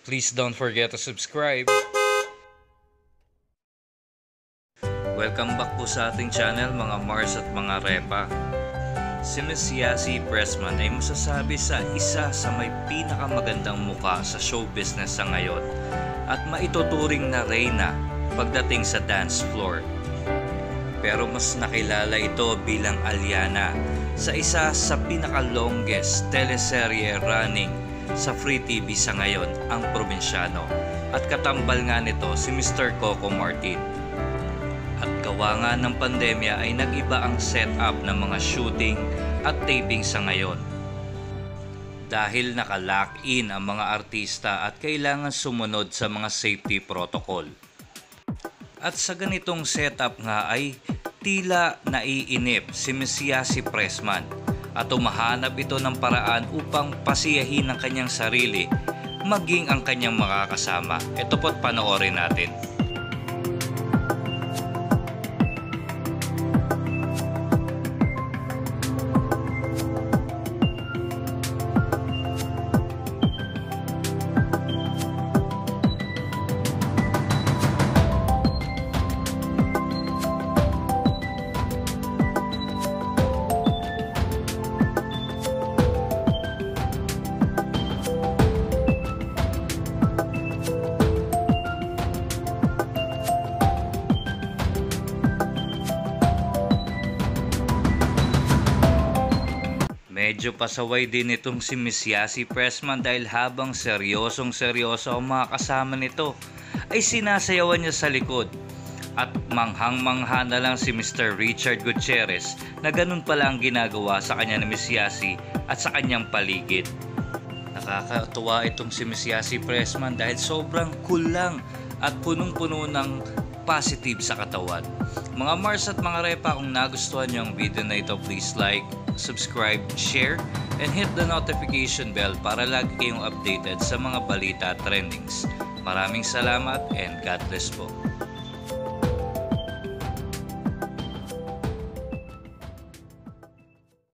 Please don't forget to subscribe. Welcome back po sa ating channel mga Mars at mga Repa. Si Miss Yassi Pressman ay masasabi sa isa sa may pinakamagandang muka sa show business sa ngayon at maituturing na reyna pagdating sa dance floor. Pero mas nakilala ito bilang Aliana sa isa sa pinaka-longest teleserye running sa Free TV sa ngayon, ang Probinsyano, at katambal nga nito si Mr. Coco Martin. At gawa nga ng pandemya ay nag-iba ang setup ng mga shooting at taping sa ngayon. Dahil naka-lock-in ang mga artista at kailangan sumunod sa mga safety protocol. At sa ganitong setup nga ay tila naiinip si Miss Yassi Pressman at umahanap ito ng paraan upang pasiyahin ang kanyang sarili maging ang kanyang makakasama. Ito po't panoorin natin. Medyo pasaway din itong si Miss Yassi Pressman dahil habang seryoso ang mga kasama nito ay sinasayawan niya sa likod. At manghang-mangha na lang si Mr. Richard Gutierrez na ganun pala ang ginagawa sa kanya ni Miss Yassi at sa kanyang paligid. Nakakatuwa itong si Miss Yassi Pressman dahil sobrang cool lang at punong-puno ng positive sa katawan. Mga Mars at mga Repa, kung nagustuhan niyo ang video na ito, please like, subscribe, share, and hit the notification bell para lagi kayong updated sa mga balita at trendings. Maraming salamat and God bless po.